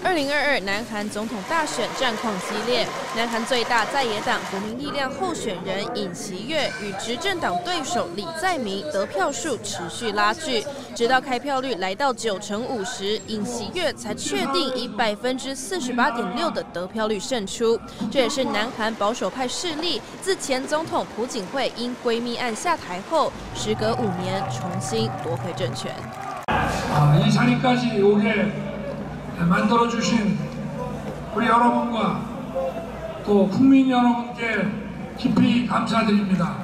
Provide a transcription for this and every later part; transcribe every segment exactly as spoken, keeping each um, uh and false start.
二零二二南韩总统大选战况激烈，南韩最大在野党国民力量候选人尹锡悦与执政党对手李在明得票数持续拉锯，直到开票率来到九成五时，尹锡悦才确定以百分之四十八点六的得票率胜出。这也是南韩保守派势力自前总统朴槿惠因闺蜜案下台后，时隔五年重新夺回政权。 아, 이 자리까지 오게 만들어주신 우리 여러분과 또 국민 여러분께 깊이 감사드립니다.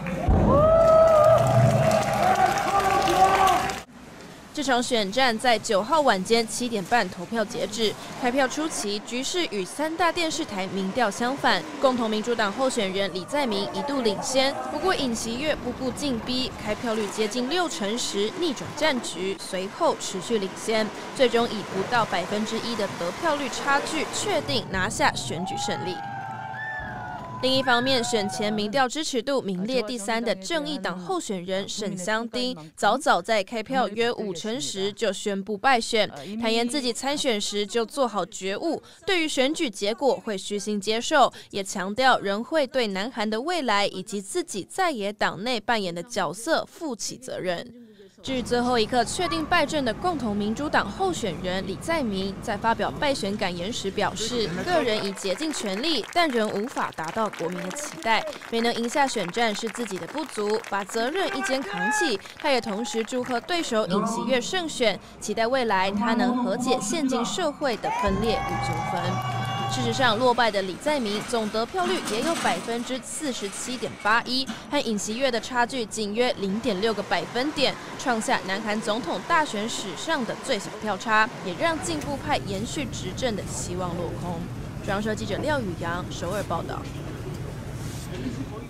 这场选战在九号晚间七点半投票截止。开票初期，局势与三大电视台民调相反，共同民主党候选人李在明一度领先。不过尹锡悦步步进逼，开票率接近六成时逆转战局，随后持续领先，最终以不到百分之一的得票率差距，确定拿下选举胜利。 另一方面，选前民调支持度名列第三的正义党候选人沈香丁，早早在开票约五成时就宣布败选，坦言自己参选时就做好觉悟，对于选举结果会虚心接受，也强调仍会对南韩的未来以及自己在野党内扮演的角色负起责任。 至于最后一刻确定败阵的共同民主党候选人李在明，在发表败选感言时表示，个人已竭尽全力，但仍无法达到国民的期待，没能赢下选战是自己的不足，把责任一肩扛起。他也同时祝贺对手尹锡悦胜选，期待未来他能和解现今社会的分裂与纠纷。 事实上，落败的李在明总得票率也有百分之四十七点八一，和尹锡悦的差距仅约零点六个百分点，创下南韩总统大选史上的最小票差，也让进步派延续执政的希望落空。中央社记者廖宇阳首尔报道。